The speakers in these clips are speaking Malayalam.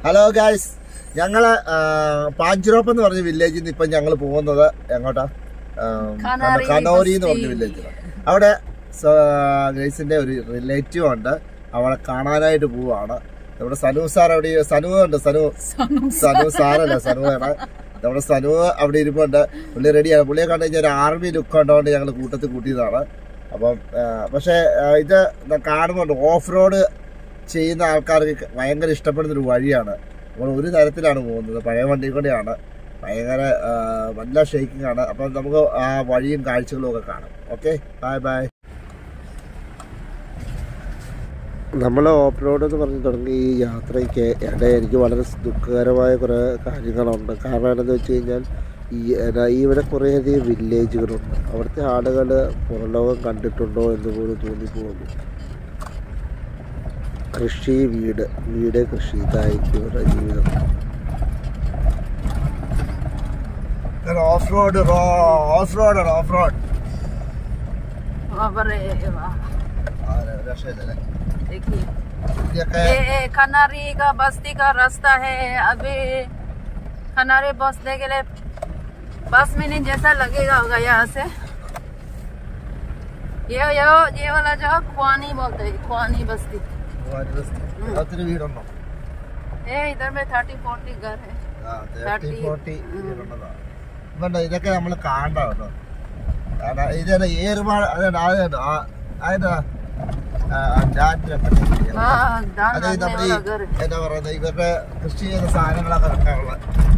ഹലോ ഗൈസ്, ഞങ്ങള് പാഞ്ചിറോപ്പ് എന്ന് പറഞ്ഞ വില്ലേജിൽ നിന്ന് ഇപ്പം ഞങ്ങൾ പോകുന്നത് എങ്ങോട്ടാ? കനോരി എന്ന് പറഞ്ഞ വില്ലേജിലാണ്. അവിടെ ഗൈസിന്റെ ഒരു റിലേറ്റീവ് ഉണ്ട്, അവളെ കാണാനായിട്ട് പോവാണ്. നമ്മുടെ സനു സാർ അവിടെ, സനു ഉണ്ട്, സനു സാറല്ല, സനുവാണ്. നമ്മുടെ സനു അവിടെ ഇരിപ്പുണ്ട്. പുള്ളി റെഡിയാണ്. പുള്ളിയെ കണ്ടു കഴിഞ്ഞാൽ ഒരു ആർമി ലുക്ക് ഉണ്ടോണ്ട് ഞങ്ങൾ കൂട്ടത്തിൽ കൂട്ടിയതാണ്. അപ്പം പക്ഷെ ഇത് കാണുന്നുണ്ട്, ഓഫ് റോഡ് ചെയ്യുന്ന ആൾക്കാർക്ക് ഭയങ്കര ഇഷ്ടപ്പെടുന്നൊരു വഴിയാണ്. നമ്മൾ ഒരു തരത്തിലാണ് പോകുന്നത്, പഴയ വണ്ടി കൂടെയാണ്. ഭയങ്കര നല്ല ഷേക്കിംഗ് ആണ്. അപ്പം നമുക്ക് ആ വഴിയും കാഴ്ചകളും ഒക്കെ കാണാം. Okay, bye bye. നമ്മൾ ഓഫ് റോഡ് എന്ന് പറഞ്ഞ് തുടങ്ങി ഈ യാത്രയ്ക്ക് എനിക്ക് വളരെ ദുഃഖകരമായ കുറേ കാര്യങ്ങളുണ്ട്. കാരണം എന്താണെന്ന് വെച്ച് കഴിഞ്ഞാൽ ഇവിടെ കുറേയധികം വില്ലേജുകളുണ്ട്. അവിടുത്തെ ആളുകൾ പുറലോകം കണ്ടിട്ടുണ്ടോ എന്ന് പോലും തോന്നിപ്പോകുന്നു. കൃഷി, വീട് കൃഷി, ഇതായിരിക്കും ഇവരുടെ ജീവിതം. ഓഫ് റോഡ് खनारी का बस्ती का रास्ता है। अभी खनारी बसने के लिए 5 मिनट जैसा लगेगा होगा यहाँ से। ये वाला जो खुआनी बोलते हैं, खुआनी बस्ती। इधर में 30-40 घर है। 30-40 ഇതൊക്കെ നമ്മൾ കാണണ്ട കേട്ടോ. ഇതന്നെ ഏറുപാട് എന്താ പറയുന്നത്, ഇവരുടെ കൃഷി ചെയ്യുന്ന സാധനങ്ങളൊക്കെ വെക്കാനുള്ള.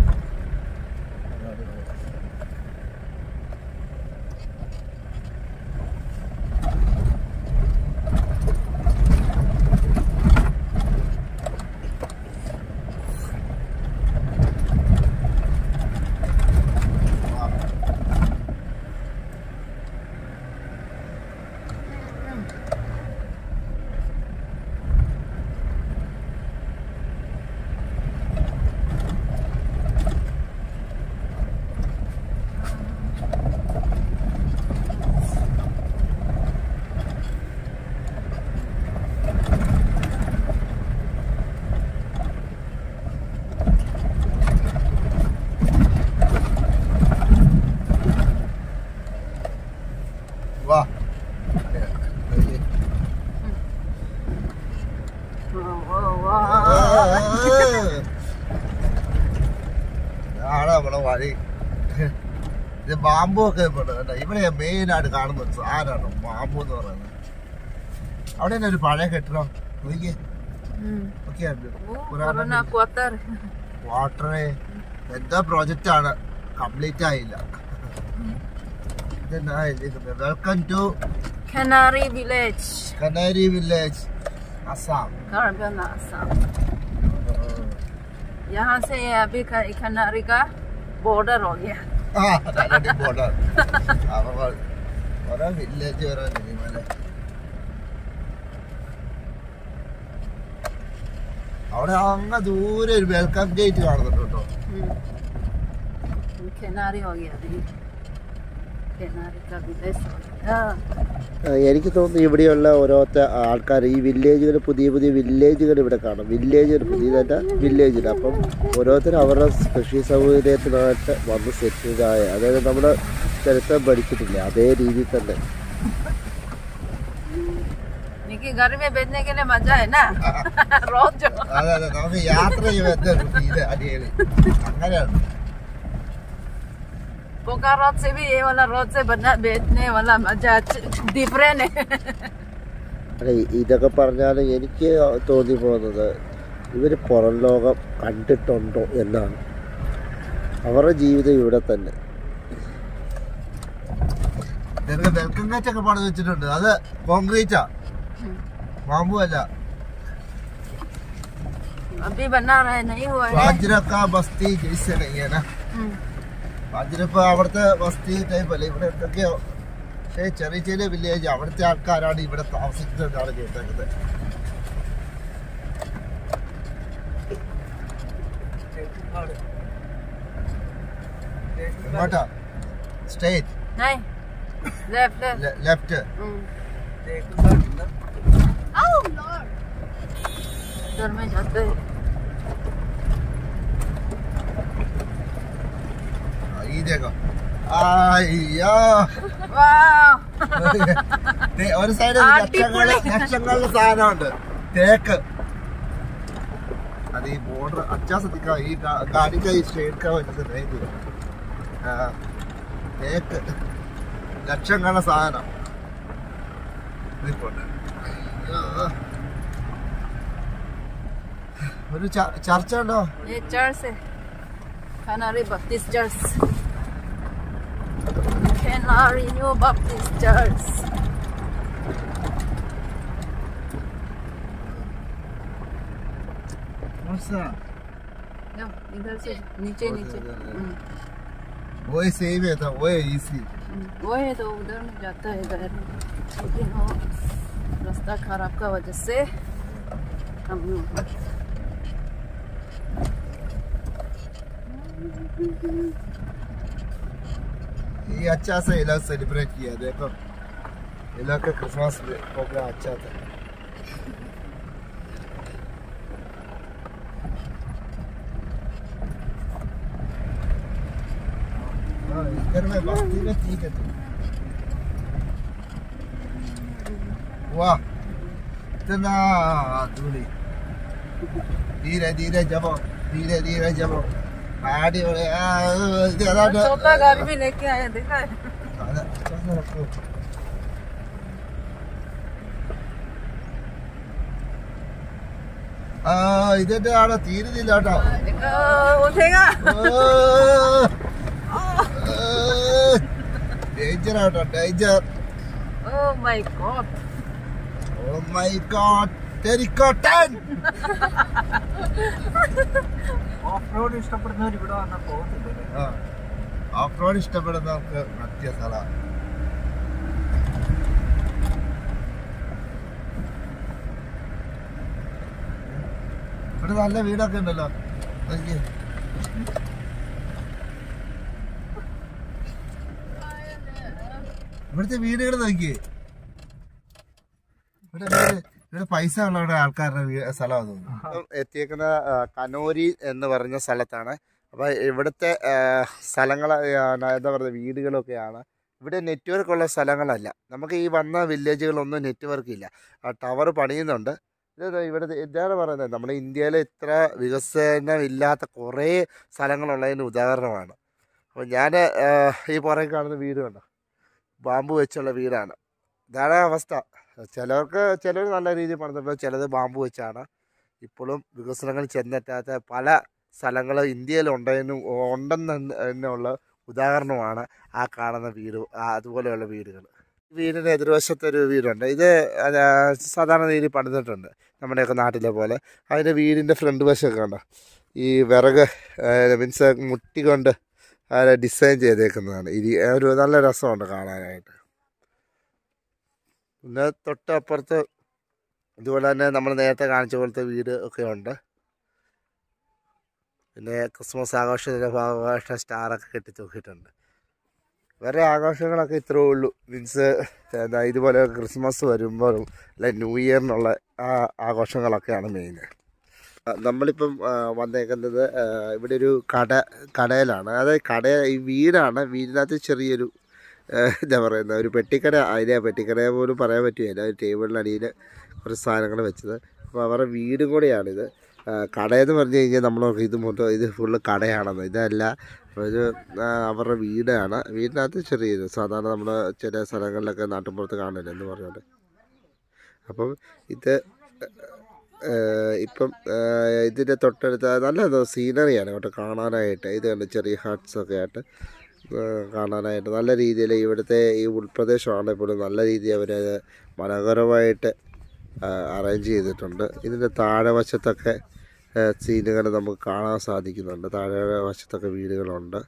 നമ്മുടെ വഴി ഇത് ബാമ്പു ഒക്കെ ഇവിടെ മെയിൻ ആയിട്ട് കാണുന്ന ഒരു സാധനമാണ് ബാമ്പു എന്ന് പറയുന്നത്. അവിടെ തന്നെ ഒരു പഴയ കെട്ടിടം വാട്ടറെ എന്താ പ്രോജക്റ്റ് ആണ്, കംപ്ലീറ്റ് ആയില്ല. Welcome to Khanari village Assam. यहाँ से अभी खनारी का बॉर्डर हो गया। बॉर्डर विलेज അവിടെ അങ്ങ് ദൂരെ ഒരു വെൽക്കം ഗേറ്റ് കാണുന്നുണ്ട് കേട്ടോ. खनारी हो गया, खनारी का विलेज हो गया। എനിക്ക് തോന്നുന്നു ഇവിടെയുള്ള ഓരോരുത്തർ ആൾക്കാർ ഈ വില്ലേജുകൾ, പുതിയ വില്ലേജുകൾ ഇവിടെ കാണും. വില്ലേജ് പുതിയതല്ല, വില്ലേജിൽ. അപ്പം ഓരോരുത്തർ അവരുടെ കൃഷി സൗകര്യത്തിനായിട്ട് വന്ന് സെറ്റിലായ, അതായത് നമ്മുടെ ചരിത്രം പഠിച്ചിട്ടില്ല അതേ രീതിയിൽ തന്നെ. घर में बेचने के लिए मजा है ना। रोज जो നമുക്ക് യാത്ര അങ്ങനെയാണ്. पोका रोड से भी ये वाला रोड से बना बेचने वाला मजा डिफरेंट है। അല്ല, ഇതൊക്കെ പറഞ്ഞാൽ എനിക്ക് തോന്നിപ്പോകുന്നത് ഇവർ പുറം ലോകം കണ്ടിട്ടുണ്ടോ എന്നാണ്. അവരുടെ ജീവിതം ഇവിടെ തന്നെ. വെൽക്കം ഗേറ്റ് ഒക്കെ പണിത് വെച്ചിട്ടുണ്ട്. അത് കോൺക്രീറ്റാ, ബാമ്പു അല്ല. अभी बना रहा है, नहीं हुआ है। बाजरा का बस्ती जैसे नहीं है ना, ബാജര ഇപ്പൊ അവിടുത്തെ ബസ്തി ടൈപ്പ് അല്ലേ, ഇവിടെ എന്തൊക്കെയോ. പക്ഷേ ചെറിയ ചെറിയ വില്ലേജ്, അവിടുത്തെ ആൾക്കാരാണ് ഇവിടെ താമസിക്കുന്നതാണ് കേട്ടേക്കുന്നത്. ഇങ്ങോട്ടാ സ്ട്രേറ്റ്, ലെഫ്റ്റ്. घर में जाते हैं। അയ്യോ ഒരു സൈഡ് ലക്ഷങ്ങളുടെ സാധനമുണ്ട് തേക്ക്. അത് ഈ ബോർഡർ അച്ഛാ ശ്രദ്ധിക്കാം. ഈ ഗാഡിക്ക് ഈ സ്റ്റേറ്റ് വരുന്നത് തേക്ക് ലക്ഷങ്ങളുടെ സാധനം. ഒരു ചർച്ച ഉണ്ടോ? Canary Baptist Church. Canary New Baptist Church. What's that? No, इधर से नीचे नीचे. वो सेम है था, वो इजी. वो है तो उधर में जाता है इधर. लेकिन वो रास्ता खराब का वजह से हम ये अच्छा से इलाज सेलिब्रेट किया. देखो इलाज का क्रिसमस प्रोग्राम अच्छा था. इधर में बस्ती में ठीक है. वाह इतना दूरी. धीरे धीरे जबो, धीरे धीरे जबो. छोटा गाड़ी भी लेके आया, देखा है. ഇതിന്റെ ആടെ തീരുന്നില്ല കേട്ടോ. ഡേഞ്ചർ ആട്ടോ, danger. Oh my god. Oh my god. ടെരിക്കോട്ടൻ. ഓഫ് റോഡ് ഇഷ്ടപ്പെടുന്നവർ ഇവിടെ വന്നാൽ പോകുന്നില്ല. ഓഫ് റോഡ് ഇഷ്ടപ്പെടുന്നവർക്ക് മറ്റേ സ്ഥലമാണ്. ഇവിടെ നല്ല വീടൊക്കെ ഉണ്ടല്ലോ. ഇവിടുത്തെ വീടുകൾ നോക്കിയേ. ഇവിടെ പൈസ ഉള്ളവരുടെ ആൾക്കാരുടെ സ്ഥലമാണ് തോന്നുന്നു. എത്തിയേക്കുന്ന കനോരി എന്ന് പറഞ്ഞ സ്ഥലത്താണ്. അപ്പോൾ ഇവിടുത്തെ സ്ഥലങ്ങൾ എന്താ പറയുക വീടുകളൊക്കെയാണ്. ഇവിടെ നെറ്റ്വർക്ക് ഉള്ള സ്ഥലങ്ങളല്ല. നമുക്ക് ഈ വന്ന വില്ലേജുകളൊന്നും നെറ്റ്വർക്ക് ഇല്ല. ടവർ പണിയുന്നുണ്ട്. ഇത് ഇവിടെ എന്താണ് പറയുന്നത്, നമ്മുടെ ഇന്ത്യയിൽ ഇത്ര വികസനമില്ലാത്ത കുറേ സ്ഥലങ്ങളുള്ളതിന് ഉദാഹരണമാണ്. അപ്പോൾ ഞാൻ ഈ പുറകെ കാണുന്ന വീട് കണ്ടോ, ബാമ്പു വെച്ചുള്ള വീടാണ്. ഇതാണ് അവസ്ഥ. ചിലർ നല്ല രീതിയിൽ പണിതിട്ടുണ്ട്, ചിലത് ബാമ്പു വെച്ചാണ്. ഇപ്പോഴും വികസനങ്ങൾ ചെന്നെത്താത്ത പല സ്ഥലങ്ങൾ ഇന്ത്യയിൽ ഉണ്ടെന്ന് തന്നെയുള്ള ഉദാഹരണമാണ് ആ കാണുന്ന വീട്, അതുപോലെയുള്ള വീടുകൾ. വീടിൻ്റെ എതിർവശത്തൊരു വീടുണ്ട്. ഇത് സാധാരണ രീതിയിൽ പണിതിട്ടുണ്ട് നമ്മുടെയൊക്കെ നാട്ടിലെ പോലെ. അതിൻ്റെ വീടിൻ്റെ ഫ്രണ്ട് വശമൊക്കെ കണ്ടോ, ഈ വിറക് മീൻസ് മുട്ടി കൊണ്ട് ഡിസൈൻ ചെയ്തേക്കുന്നതാണ്. ഒരു നല്ല രസമുണ്ട് കാണാനായിട്ട്. പിന്നെ തൊട്ടപ്പുറത്ത് ഇതുപോലെ തന്നെ നമ്മൾ നേരത്തെ കാണിച്ച പോലത്തെ വീട് ഒക്കെ ഉണ്ട്. പിന്നെ ക്രിസ്മസ് ആഘോഷത്തിൻ്റെ ഭാഗമായിട്ട് സ്റ്റാറൊക്കെ കെട്ടി തൂക്കിയിട്ടുണ്ട്. വേറെ ആഘോഷങ്ങളൊക്കെ ഇത്രേ ഉള്ളൂ. മീൻസ് ഇതുപോലെ ക്രിസ്മസ് വരുമ്പോഴും അല്ലെ ന്യൂ ഇയറിനുള്ള ആ ആഘോഷങ്ങളൊക്കെയാണ് മെയിൻ. നമ്മളിപ്പം വന്നേക്കുന്നത് ഇവിടെ ഒരു കടയിലാണ്. അതായത് ഈ വീടാണ്. വീടിനകത്ത് ചെറിയൊരു എന്താ പറയുന്നത് ഒരു പെട്ടിക്കട. അതിനെ പെട്ടിക്കടയെ പോലും പറയാൻ പറ്റുകയില്ല. ഒരു ടേബിളിനടിയിൽ കുറച്ച് സാധനങ്ങൾ വെച്ചത്. അപ്പോൾ അവരുടെ വീടും കൂടെയാണിത്. കടയെന്ന് പറഞ്ഞു കഴിഞ്ഞാൽ നമ്മൾ ഇത് ഫുള്ള് കടയാണെന്ന്. ഇതല്ല, ഒരു അവരുടെ വീടാണ്. വീടിനകത്ത് ചെറിയത് സാധാരണ നമ്മൾ ചില സ്ഥലങ്ങളിലൊക്കെ നാട്ടിൻപുറത്ത് കാണില്ല എന്ന് പറഞ്ഞുകൊണ്ട്. അപ്പം ഇപ്പം ഇതിൻ്റെ തൊട്ടടുത്ത് നല്ല സീനറിയാണ് കേട്ടോ കാണാനായിട്ട്. ഇത് കണ്ട് ചെറിയ ഹട്ട്സൊക്കെ ആയിട്ട് കാണാനായിട്ട് നല്ല രീതിയിൽ ഇവിടുത്തെ ഈ ഉൾപ്രദേശമാണെങ്കിൽ പോലും നല്ല രീതിയിൽ അവരത് മനോഹരമായിട്ട് അറേഞ്ച് ചെയ്തിട്ടുണ്ട്. ഇതിൻ്റെ താഴെ വശത്തൊക്കെ സീനുകൾ നമുക്ക് കാണാൻ സാധിക്കുന്നുണ്ട്. താഴെ വശത്തൊക്കെ വീടുകളുണ്ട്.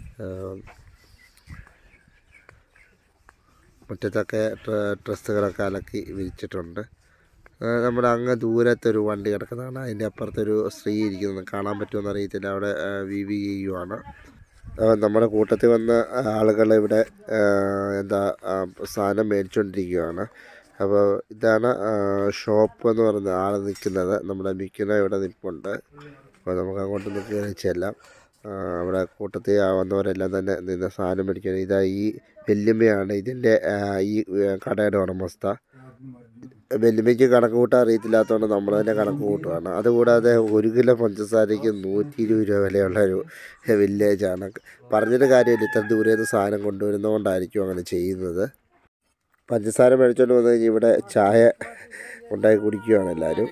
മുറ്റത്തൊക്കെ ഡ്രസ്സുകളൊക്കെ അലക്കി വിരിച്ചിട്ടുണ്ട്. നമ്മുടെ അങ്ങ് ദൂരത്തൊരു വണ്ടി കിടക്കുന്നതാണ്. അതിൻ്റെ അപ്പുറത്തൊരു സ്ത്രീ ഇരിക്കുന്നത് കാണാൻ പറ്റുമെന്ന് അറിയത്തില്ല. അവിടെ വി ചെയ്യുവാണ്. നമ്മുടെ കൂട്ടത്തിൽ വന്ന ആളുകൾ ഇവിടെ സാധനം മേടിച്ചുകൊണ്ടിരിക്കുകയാണ്. അപ്പോൾ ഇതാണ് ഷോപ്പ് എന്ന് പറയുന്നത്. ആൾ നിൽക്കുന്നത് നമ്മുടെ മിക്കുന്ന ഇവിടെ നിൽപ്പുണ്ട്. അപ്പോൾ നമുക്ക് അങ്ങോട്ട് ചെല്ലാം. അവിടെ കൂട്ടത്തിൽ വന്നവരെല്ലാം തന്നെ നിന്ന് സാധനം മേടിക്കണം. ഇതാ ഈ വെല്ലുമ്മയാണ് ഇതിൻ്റെ ഈ കടയുടെ ഉടമസ്ഥ. വെല്ലുമ്മയ്ക്ക് കണക്ക് കൂട്ടാൻ അറിയത്തില്ലാത്തതുകൊണ്ട് നമ്മൾ തന്നെ കണക്ക് കൂട്ടുകയാണ്. അതുകൂടാതെ 1 കിലോ പഞ്ചസാരയ്ക്ക് 120 രൂപ വിലയുള്ളൊരു വില്ലേജാണ്. പറഞ്ഞിട്ട് കാര്യമില്ല, ഇത്ര ദൂരെ നിന്ന് സാധനം കൊണ്ടുവരുന്നതുകൊണ്ടായിരിക്കും അങ്ങനെ ചെയ്യുന്നത്. പഞ്ചസാര മേടിച്ചുകൊണ്ട് വന്നു കഴിഞ്ഞാൽ ഇവിടെ ചായ ഉണ്ടാക്കി കുടിക്കുകയാണ് എല്ലാവരും.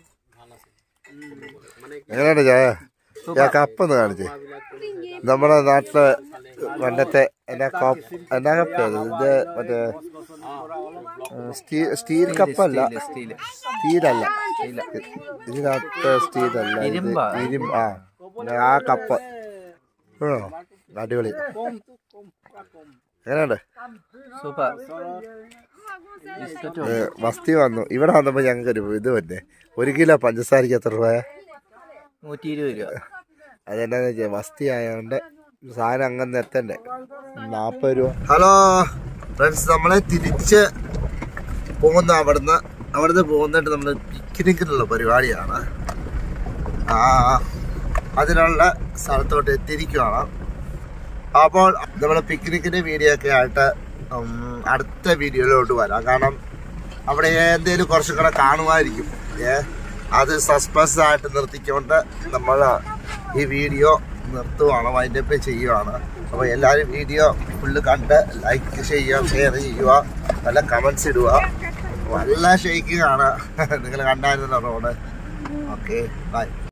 എങ്ങനെയാണ് ചായ? കപ്പൊന്ന് കാണിച്ചേ. നമ്മുടെ നാട്ടില് പണ്ടത്തെ എന്നാ കപ്പാണ് ഇത്? മറ്റേ സ്റ്റീൽ കപ്പല്ല, സ്റ്റീലല്ല, ഇതിനകത്ത് സ്റ്റീലല്ല, ഇരുമ്പ്. ആ കപ്പ് അടിപൊളി. എങ്ങനെയുണ്ട്? സൂപ്പർ. മസ്തി വന്നു. ഇവിടെ വന്നപ്പോൾ ഞങ്ങൾക്കൊരു ഇത് തന്നെ, 1 കിലോ പഞ്ചസാരക്ക് എത്ര രൂപ? 120 രൂപ. അതെന്നാന്ന് വെച്ചാൽ മസ്തി ആയതുകൊണ്ട് സാധനം അങ്ങനെ എത്തണ്ടേ, 40 രൂപ. ഹലോ ഫ്രണ്ട്സ്, നമ്മളെ തിരിച്ച് പോകുന്ന അവിടുന്ന് പോകുന്നിട്ട് നമ്മൾ പിക്നിക്കിനുള്ള പരിപാടിയാണ്. അതിനുള്ള സ്ഥലത്തോട്ട് എത്തിയിരിക്കുകയാണ്. അപ്പോൾ നമ്മൾ പിക്നിക്കിൻ്റെ വീഡിയോ ഒക്കെ ആയിട്ട് അടുത്ത വീഡിയോയിലോട്ട് വരാം. കാരണം അവിടെ എന്തെങ്കിലും കുറച്ചും കൂടെ കാണുമായിരിക്കും. അത് സസ്പെൻസ് ആയിട്ട് നിർത്തിക്കൊണ്ട് നമ്മൾ ഈ വീഡിയോ നിർത്തുവാണ്, വൈൻഡപ്പ് ചെയ്യുവാണ്. അപ്പോൾ എല്ലാവരും വീഡിയോ ഫുള്ള് കണ്ട് ലൈക്ക് ചെയ്യുക, ഷെയർ ചെയ്യുക, നല്ല കമൻസ് ഇടുക. നല്ല ഷെയ്ക്കിംഗ് ആണ്, നിങ്ങൾ കണ്ടായിരുന്നല്ലോ റോഡ്. Okay, by.